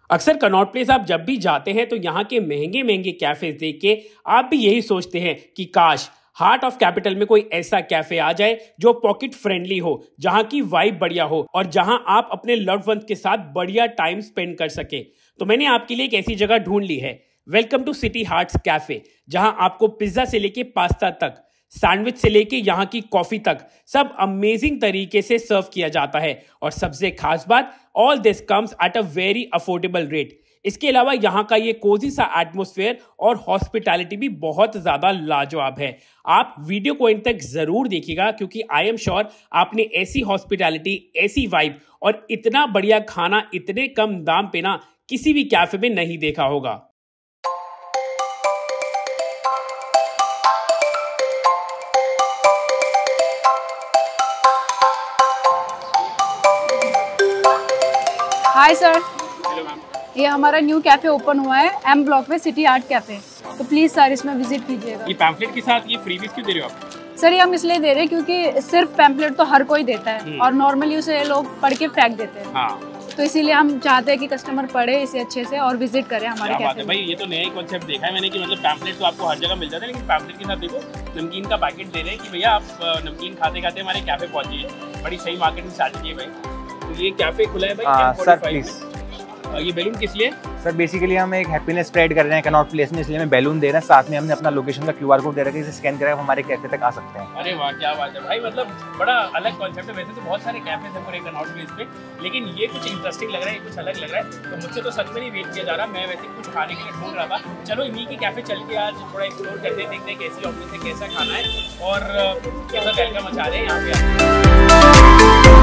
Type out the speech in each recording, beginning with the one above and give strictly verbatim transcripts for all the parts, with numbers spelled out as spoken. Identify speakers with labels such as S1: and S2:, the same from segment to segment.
S1: अक्सर Connaught place आप जब भी जाते हैं तो यहाँ के महंगे महंगे कैफे देख के आप भी यही सोचते हैं कि काश हार्ट ऑफ कैपिटल में कोई ऐसा कैफे आ जाए जो पॉकेट फ्रेंडली हो, जहाँ की वाइब बढ़िया हो और जहाँ आप अपने लव्ड वंस के साथ बढ़िया टाइम स्पेंड कर सके। तो मैंने आपके लिए एक ऐसी जगह ढूंढ ली है। Welcome to city hearts cafe, जहाँ आपको पिज्जा से लेके पास्ता तक, सैंडविच से लेके यहाँ की कॉफी तक सब अमेजिंग तरीके से सर्व किया जाता है। और सबसे खास बात, all this comes at a very affordable rate. इसके अलावा यहाँ का ये कोजी सा एटमॉस्फेयर और हॉस्पिटैलिटी भी बहुत ज्यादा लाजवाब है। आप वीडियो को इन तक जरूर देखिएगा, क्योंकि आई एम श्योर आपने ऐसी हॉस्पिटैलिटी, ऐसी वाइब और इतना बढ़िया खाना इतने कम दाम पे ना किसी भी कैफे में नहीं देखा होगा।
S2: हाय सर, ये हमारा न्यू कैफे ओपन हुआ है एम ब्लॉक में, सिटी आर्ट कैफे। तो प्लीज सर इसमें विजिट कीजिएगा।
S1: ये पैम्फलेट के साथ ये फ्रीबीज क्यों दे रहे हो आप?
S2: सर ये हम इसलिए दे रहे हैं क्योंकि सिर्फ पैम्फलेट तो हर कोई देता है और नॉर्मली उसे लोग पढ़ के फेंक देते हैं। हाँ। तो इसीलिए हम चाहते हैं कि कस्टमर पढ़े इसे अच्छे से और विजिट करे हमारे कैफे।
S1: भाई ये तो नया ही कॉन्सेप्ट देखा है मैंने कि मतलब पैम्फलेट तो आपको हर जगह मिल जाता है, लेकिन पैम्फलेट के साथ देखो नमकीन का पैकेट दे रहे हैं कि भैया आप नमकीन खाते खाते हमारे कैफे पहुंचिए। बड़ी सही मार्केटिंग स्ट्रैटेजी है भाई। तो ये कैफे खुला है भाई
S3: सर प्लीज।
S1: ये बैलून किस लिए?
S3: सर बेसिकली हम एक हैप्पीनेस स्प्रेड कर रहे हैं कनॉट प्लेस में, इसलिए हमें बैलून दे रहे हैं। साथ में हमने अपना लोकेशन का क्यूआर कोड दे रखा है, इसे स्कैन करके हमारे कैफे तक आ सकते हैं।
S1: अरे वाह, क्या बात है भाई। मतलब बड़ा अलग कॉन्सेप्ट है। वैसे तो बहुत सारे कैफे हैं पूरे कनॉट प्लेस पे, लेकिन ये कुछ इंटरेस्टिंग लग रहा है, ये कुछ अलग लग रहा है। तो मुझसे तो सच में नहीं वेट किया जा रहा। मैं वैसे कुछ खाने के लिए ढूंढ रहा था। चलो इन्हीं के कैफे चल के आज थोड़ा एक्सप्लोर करते हैं, देखते हैं कैसी ऑफिस है, कैसा खाना है और कैसा तहलका मचा रहे हैं यहाँ पे।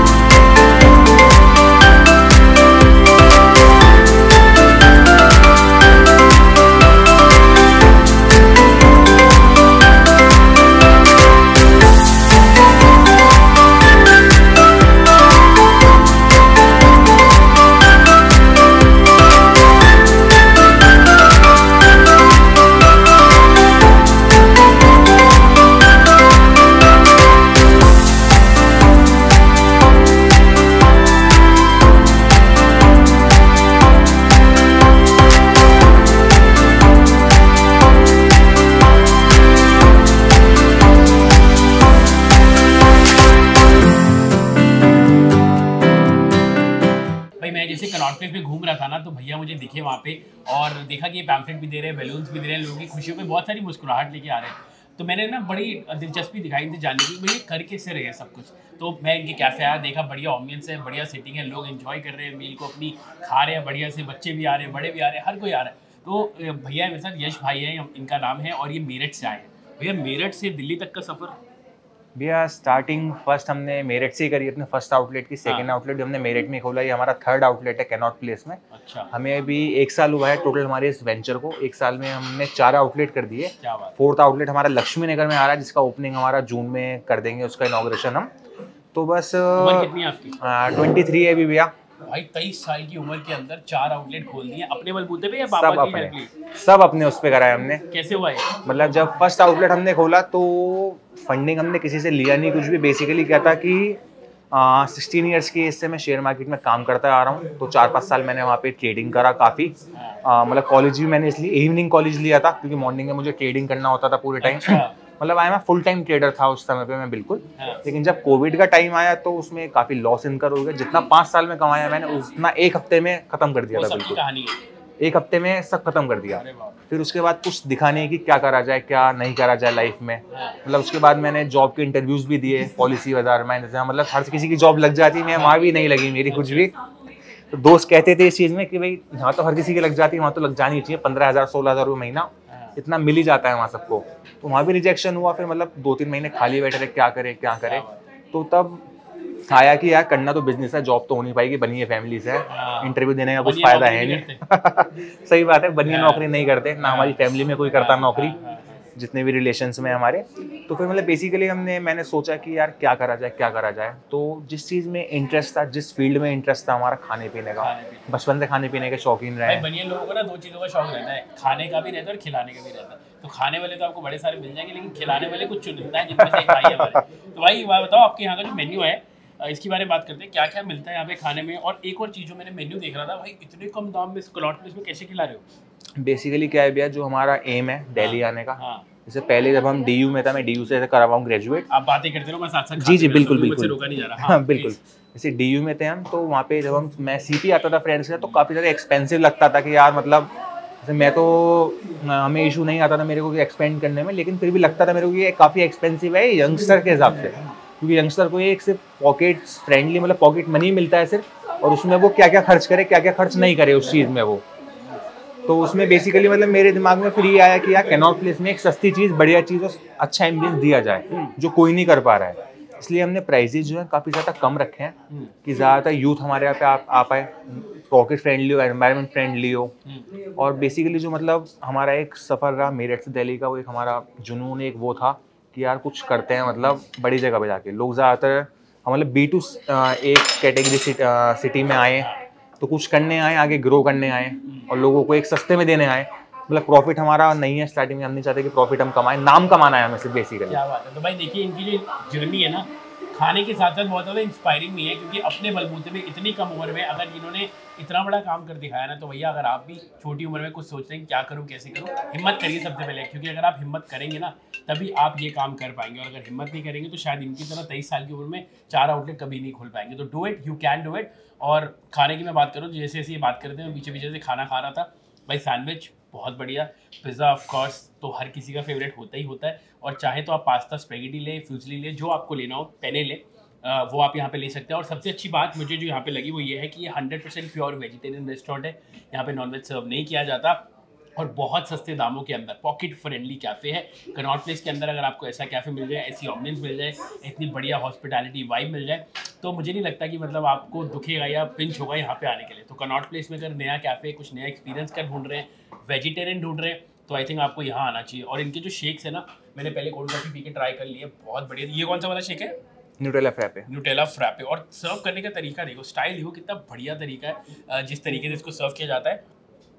S1: मैं जैसे कनॉट प्लेस में घूम रहा था ना, तो भैया मुझे दिखे वहाँ पे और देखा कि ये पैम्फलेट भी दे रहे हैं, बैलून्स भी दे रहे हैं, लोगों की खुशियों में बहुत सारी मुस्कुराहट लेके आ रहे हैं। तो मैंने ना बड़ी दिलचस्पी दिखाई थी जानने की भैया कर कैसे रहे हैं सब कुछ। तो मैं इनके कैफे आया, देखा बढ़िया ऑम्बियंस है, बढ़िया सेटिंग है, लोग एंजॉय कर रहे हैं मील को अपनी, खा रहे हैं बढ़िया से, बच्चे भी आ रहे हैं, बड़े भी आ रहे हैं, हर कोई आ रहा है। तो भैया मेरे साथ यश भाई है, इनका नाम है, और ये मेरठ से आए हैं। भैया मेरठ से दिल्ली तक का सफ़र?
S3: भैया स्टार्टिंग फर्स्ट हमने मेरठ से ही करी अपने फर्स्ट आउटलेट की। सेकंड आउटलेट हमने मेरठ में खोला, ये हमारा थर्ड आउटलेट है कनॉट प्लेस में।
S1: अच्छा।
S3: हमें अभी एक साल हुआ है टोटल हमारे इस वेंचर को। एक साल में हमने चार आउटलेट कर दिए। फोर्थ आउटलेट हमारा लक्ष्मी नगर में आ रहा है, जिसका ओपनिंग हमारा जून में कर देंगे, उसका इनॉग्रेशन हम। तो बस
S1: कितनी आपकी?
S3: ट्वेंटी थ्री है अभी भैया।
S1: भाई तेईस साल की उम्र के अंदर चार आउटलेट खोल दिए अपने बलबूते पे या पापा
S3: सब
S1: की
S3: अपने
S1: हेल्प ली?
S3: सब अपने उस पे कराया हमने।
S1: कैसे हुआ ये?
S3: मतलब जब फर्स्ट आउटलेट हमने खोला तो फंडिंग हमने किसी से लिया नहीं कुछ भी। बेसिकली क्या था कि सिक्सटीन ईयर्स की एज से मैं शेयर मार्केट में काम करता आ रहा हूँ। तो चार पाँच साल मैंने वहाँ पे ट्रेडिंग करा काफ़ी। मतलब कॉलेज भी मैंने इसलिए इवनिंग कॉलेज लिया था, क्योंकि मॉर्निंग में मुझे ट्रेडिंग करना होता था पूरे टाइम। मतलब I am full time trader था उस समय पे मैं बिल्कुल। लेकिन जब कोविड का टाइम आया तो उसमें काफ़ी लॉस इनकर हो गया। जितना पाँच साल में कमाया मैंने उतना एक हफ्ते में ख़त्म कर दिया था बिल्कुल। एक हफ्ते में सब खत्म कर दिया। फिर उसके बाद कुछ दिखा नहीं कि क्या करा जाए, क्या नहीं करा जाए लाइफ में। मतलब उसके बाद मैंने जॉब के इंटरव्यूज भी दिए पॉलिसी बाजार में, मतलब हर किसी की जॉब लग जाती, मैं वहाँ भी नहीं लगी मेरी कुछ भी। तो दोस्त कहते थे इस चीज़ में कि भाई यहाँ तो हर किसी की लग जाती है, वहाँ तो लग जानी चाहिए। पंद्रह हज़ार सोलह हज़ार रुपये महीना इतना मिल ही जाता है वहाँ सबको। तो वहाँ भी रिजेक्शन हुआ। फिर मतलब दो तीन महीने खाली बैठे रहे, क्या करे क्या करे। तो तब आया कि यार करना तो बिजनेस है, जॉब तो हो नहीं पाएगी, बनिए फैमिली से, इंटरव्यू देने का कुछ फायदा है नहीं। सही बात है, बनिए नौकरी नहीं करते ना, हमारी फैमिली में कोई करता नौकरी, जितने भी रिलेशंस में हमारे। तो फिर मतलब बेसिकली हमने मैंने सोचा कि यार क्या करा जाए क्या करा जाए। तो जिस चीज़ में इंटरेस्ट था, जिस फील्ड में इंटरेस्ट था हमारा, खाने पीने का, बचपन से खाने पीने के शौकीन रहे।
S1: बनिए लोगों को ना दो चीज़ों का शौक रहता है, खाने का भी रहता है और खिलाने का भी रहता है। तो खाने वाले तो आपको बड़े सारे मिल जाएंगे, लेकिन खिलाने वाले कुछ चुनिंदा है जिनमें से एक भाई है हमारे। तो भाई बताओ आपके यहाँ का जो मेन्यू है इसके बारे में बात करते हैं, क्या क्या मिलता है यहाँ पे खाने में। और एक और चीज़ जो मैंने मेन्यू देख रहा था, भाई इतने कम दाम में कनॉट प्लेस में कैसे खिला रहे हो?
S3: बेसिकली क्या है भैया, जो हमारा एम है दिल्ली
S1: हाँ,
S3: आने का,
S1: हाँ।
S3: जैसे पहले जब हम डीयू में था, मैं डीयू से करा हुआ हूँ ग्रेजुएट।
S1: आप बातें करते रहो, मैं साथ साथ
S3: जी जी बिल्कुल बिल्कुल
S1: रोका नहीं जा रहा।
S3: हाँ बिल्कुल। जैसे डीयू में थे हम, तो वहाँ पे जब हम मैं सीपी आता था फ्रेंड्स से, तो काफ़ी ज़्यादा एक्सपेंसिव लगता था कि यार मतलब जैसे मैं तो हमें इशू नहीं आता था मेरे को एक्सपेंड करने में, लेकिन फिर भी लगता था मेरे को ये काफ़ी एक्सपेंसिव है यंगस्टर के हिसाब से, क्योंकि यंगस्टर को एक सिर्फ पॉकेट फ्रेंडली मतलब पॉकेट मनी मिलता है सिर्फ, और उसमें वो क्या क्या खर्च करे क्या क्या खर्च नहीं करे उस चीज़ में वो। तो उसमें बेसिकली मतलब मेरे दिमाग में फिर ये आया कि यार कैनॉट प्लेस में एक सस्ती चीज़, बढ़िया चीज़ और अच्छा एम्बियंस दिया जाए जो कोई नहीं कर पा रहा है। इसलिए हमने प्राइजेज जो है काफ़ी ज़्यादा कम रखे हैं कि ज़्यादातर यूथ हमारे यहाँ पे आप आ पाए, पॉकेट फ्रेंडली हो, एनवायरनमेंट फ्रेंडली हो। और बेसिकली जो मतलब हमारा एक सफ़र रहा मेरठ से दिल्ली का, वो एक हमारा जुनून एक वो था कि यार कुछ करते हैं मतलब बड़ी जगह पे जाके। लोग ज़्यादातर मतलब बी टू एक कैटेगरी सिटी में आए तो कुछ करने आए, आगे ग्रो करने आए और लोगों को एक सस्ते में देने आए। मतलब प्रॉफिट हमारा नहीं है स्टार्टिंग में, हम नहीं चाहते कि प्रॉफिट हम कमाएं, नाम कमाना है हमें सिर्फ बेसिकली।
S1: क्या बात है। तो भाई देखिए इनकी जो जर्नी है ना खाने के साथ साथ बहुत ज़्यादा इंस्पायरिंग भी है, क्योंकि अपने बलबूते में इतनी कम उम्र में अगर इन्होंने इतना बड़ा काम कर दिखाया ना, तो भैया अगर आप भी छोटी उम्र में कुछ सोच रहे हैं क्या करूं कैसे करूं, हिम्मत करिए सबसे पहले, क्योंकि अगर आप हिम्मत करेंगे ना तभी आप ये काम कर पाएंगे। और अगर हिम्मत नहीं करेंगे तो शायद इनकी तरह तेईस साल की उम्र में चार आउटलेट कभी नहीं खोल पाएंगे। तो do it, you can do it. और खाने की मैं बात करूँ, जैसे जैसे ये बात करते हैं पीछे पीछे से खाना खा रहा था भाई, सैंडविच बहुत बढ़िया, पिज़्ज़ा ऑफ कोर्स तो हर किसी का फेवरेट होता ही होता है। और चाहे तो आप पास्ता स्पेगेटी ले, फ्यूजली ले, जो आपको लेना हो, पेने ले, वो आप यहाँ पे ले सकते हैं। और सबसे अच्छी बात मुझे जो यहाँ पे लगी वो ये है कि ये hundred percent pure vegetarian restaurant है, यहाँ पे नॉनवेज सर्व नहीं किया जाता और बहुत सस्ते दामों के अंदर पॉकेट फ्रेंडली कैफ़े है। कनॉट प्लेस के अंदर अगर आपको ऐसा कैफ़े मिल जाए, ऐसी ऑमनेंस मिल जाए, इतनी बढ़िया हॉस्पिटैलिटी वाइब मिल जाए, तो मुझे नहीं लगता कि मतलब आपको दुखेगा या पिंच होगा यहाँ पे आने के लिए। तो कनॉट प्लेस में अगर नया कैफ़े, कुछ नया एक्सपीरियंस कर ढूंढ रहे हैं, वेजिटेरियन ढूंढ रहे हैं, तो आई थिंक आपको यहाँ आना चाहिए। और इनके जो शेक्स है ना, मैंने पहले कोल्ड कॉफ़ी पी के ट्राई कर लिया, बहुत बढ़िया। ये कौन सा वाला शेक है?
S3: Nutella frappe.
S1: Nutella frappe. और सर्व करने का तरीका देखो, स्टाइल देखो, कितना बढ़िया तरीका है जिस तरीके से इसको सर्व किया जाता है।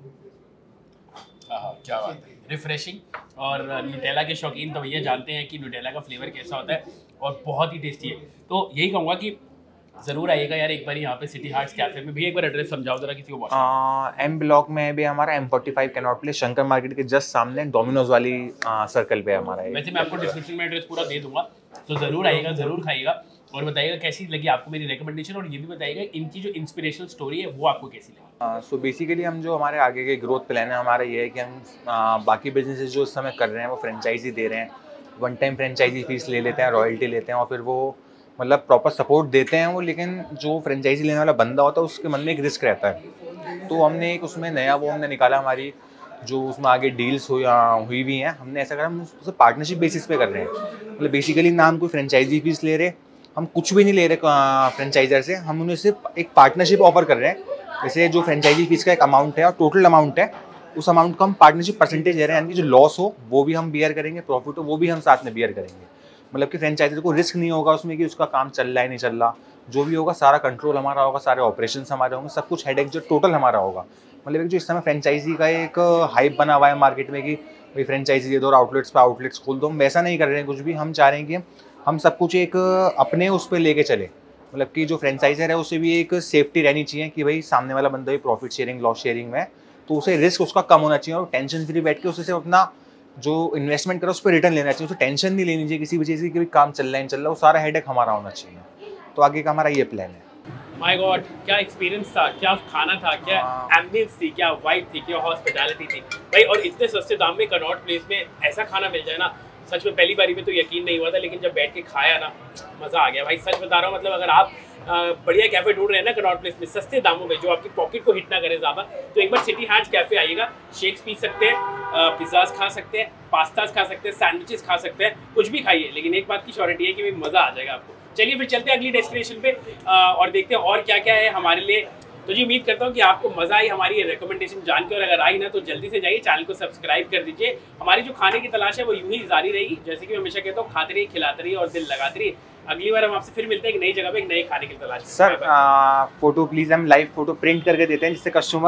S1: हाँ, क्या बात है, रिफ्रेशिंग। और न्यूटेला के शौकीन तो भैया जानते हैं कि न्यूटेला का फ्लेवर कैसा होता है और बहुत ही टेस्टी है। तो यही कहूँगा कि ज़रूर आइएगा यार एक बार यहाँ पे सिटी हार्ट्स कैफे में। भी एक बार एड्रेस समझाओ जरा किसी को।
S3: एम ब्लॉक में भी हमारा M forty five Connaught Place, Shankar market के जस्ट सामने डोमिनोज वाली सर्कल पे हमारा है।
S1: वैसे मैं आपको डिस्क्रिप्शन में एड्रेस पूरा दे दूंगा, तो ज़रूर आइएगा, ज़रूर खाइएगा और बताइएगा कैसी लगी आपको मेरी रिकमेंडेशन। और ये भी बताइएगा इनकी जो इंस्पिरेशनल स्टोरी है वो आपको कैसी लगी।
S3: सो बेसिकली हम जो हमारे आगे के ग्रोथ प्लान है हमारा ये है कि हम uh, बाकी बिजनेसेस जो इस समय कर रहे हैं वो फ्रेंचाइजी दे रहे हैं, वन टाइम फ्रेंचाइजी फीस ले लेते हैं, रॉयल्टी लेते हैं और फिर वो मतलब प्रॉपर सपोर्ट देते हैं वो। लेकिन जो फ्रेंचाइजी लेने वाला बंदा होता है उसके मन में एक रिस्क रहता है, तो हमने एक उसमें नया वो हमने निकाला, हमारी जो उसमें आगे डील्स हुई हुई भी हैं, हमने ऐसा करा हम उससे पार्टनरशिप बेसिस पे कर रहे हैं। मतलब बेसिकली ना हम कोई फ्रेंचाइजी फीस ले रहे, हम कुछ भी नहीं ले रहे फ्रेंचाइजर से, हम उन्हें सिर्फ एक पार्टनरशिप ऑफर कर रहे हैं। जैसे जो फ्रेंचाइजी फीस का एक अमाउंट है और टोटल अमाउंट है, उस अमाउंट का हम पार्टनरशिप परसेंटेज दे रहे हैं, यानी कि जो लॉस हो वो भी हम बियर करेंगे, प्रॉफिट हो वो भी हम साथ में बियर करेंगे। मतलब कि फ्रेंचाइजर को रिस्क नहीं होगा उसमें कि उसका काम चल रहा है नहीं चल रहा, जो भी होगा सारा कंट्रोल हमारा होगा, सारे ऑपरेशंस हमारे होंगे, सब कुछ हेडेक जो टोटल हमारा होगा। मतलब एक जो इस समय फ्रेंचाइजी का एक हाइप बना हुआ है मार्केट में कि भाई फ्रेंचाइजी दे दो और आउटलेट्स पे आउटलेट्स खोल दो, हम वैसा नहीं कर रहे हैं कुछ भी। हम चाह रहे हैं कि हम सब कुछ एक अपने उस पर लेके चले, मतलब कि जो फ्रेंचाइजर है उसे भी एक सेफ्टी रहनी चाहिए कि भाई सामने वाला बंदा भी प्रॉफिट शेयरिंग लॉस शेयरिंग में, तो उसे रिस्क उसका कम होना चाहिए और टेंशन फ्री बैठ के उसे सिर्फ अपना जो इन्वेस्टमेंट करो उस पर रिटर्न लेना चाहिए, उसे टेंशन नहीं लेनी चाहिए किसी भी चीज़ की कि काम चल रहा है नहीं चल रहा, वो सारा हेडेक हमारा होना चाहिए। तो आगे का हमारा ये प्लान है।
S1: माय गॉड, क्या एक्सपीरियंस था, क्या खाना था, क्या एम्बियंस थी, क्या वाइब थी, क्या हॉस्पिटैलिटी थी भाई। और इतने सस्ते दाम में कनॉट प्लेस में ऐसा खाना मिल जाए ना, सच में पहली बारी में तो यकीन नहीं हुआ था, लेकिन जब बैठ के खाया ना मज़ा आ गया भाई, सच बता रहा हूँ। मतलब अगर आप बढ़िया कैफ़े ढूंढ रहे हैं ना कनॉट प्लेस में सस्ते दामों में, जो आपकी पॉकेट को हिट ना करे ज़्यादा, तो एक बार सिटी हार्ट्स कैफ़े आइएगा। शेक्स पी सकते हैं, पिज़्ज़ाज खा सकते हैं, पास्ताज खा सकते हैं, सैंडविचेस खा सकते हैं, कुछ भी खाइए, लेकिन एक बात की श्योरिटी है कि भाई मज़ा आ जाएगा आपको। चलिए फिर चलते हैं अगली डेस्टिनेशन पे और देखते हैं और क्या क्या है हमारे लिए। तो जी उम्मीद करता हूँ कि आपको मज़ा आई हमारी रिकमेंडेशन जान के, और अगर आई ना तो जल्दी से जाइए चैनल को सब्सक्राइब कर दीजिए। हमारी जो खाने की तलाश है वो यूं ही जारी रहेगी, जैसे कि मैं हमेशा कहता हूँ, खाते रहिए, खिलाते रहिए और दिल लगाते रहिए। अगली बार हम आपसे फिर मिलते हैं एक नई जगह पे, एक नए खाने की तलाश में।
S3: सर फोटो प्लीज़ हम लाइव फोटो प्रिंट करके देते हैं जिससे कस्टमर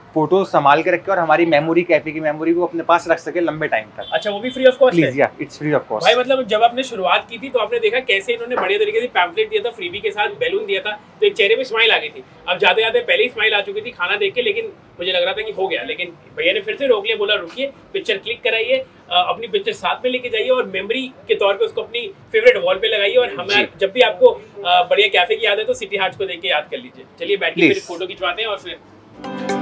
S3: फोटो संभाल के रखे और हमारी मेमोरी, कैफे की मेमोरी को अपने पास रख सके लंबे टाइम तक।
S1: अच्छा, वो भी फ्री ऑफ कॉस्ट है?
S3: प्लीज, या इट्स फ्री ऑफ कॉस्ट।
S1: भाई मतलब जब आपने शुरुआत की थी तो आपने देखा कैसे इन्होंने बढ़िया तरीके से पैम्फलेट दिया था, फ्रीबी के साथ बैलून दिया था, तो एक चेहरे पे स्माइल आ गई थी। अब जाते जाते पहले ही स्माइल आ चुकी थी खाना देख के, लेकिन मुझे लग रहा था कि हो गया, लेकिन भैया ने फिर से रोक लिया, बोला रुकिए, पिक्चर क्लिक कराइए, अपनी पिक्चर साथ में लेके जाइए और मेमोरी के तौर पे उसको अपनी फेवरेट वॉल पे लगाइए, और हमारे जब भी आपको बढ़िया कैफे की याद है तो सिटी हार्ट्स को देख के याद कर लीजिए। चलिए बैठ के फिर फोटो खिंचवाते हैं और फिर